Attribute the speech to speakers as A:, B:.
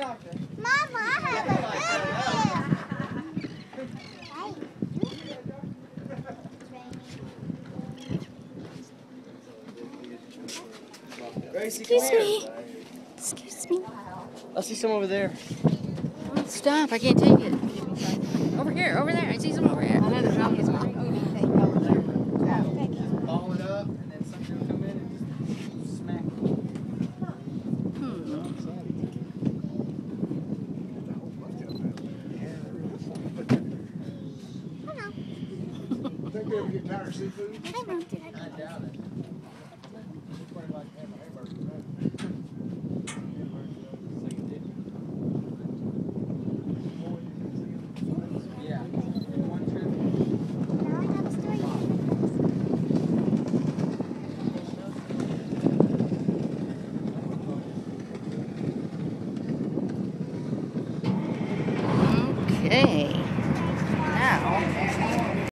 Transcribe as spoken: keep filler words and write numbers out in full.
A: Mama, I have a
B: Gracie,
A: Excuse me. Excuse me.
B: I see some over there.
A: Oh, stop. I can't take it. Over here. Over there. I see some over here. I know the drum is mine.
B: Ball it up, and then something will come in and just smack it.
C: Think we ever get tired of seafood?
A: I know.
B: I doubt it. Yeah. One trip.
A: Okay.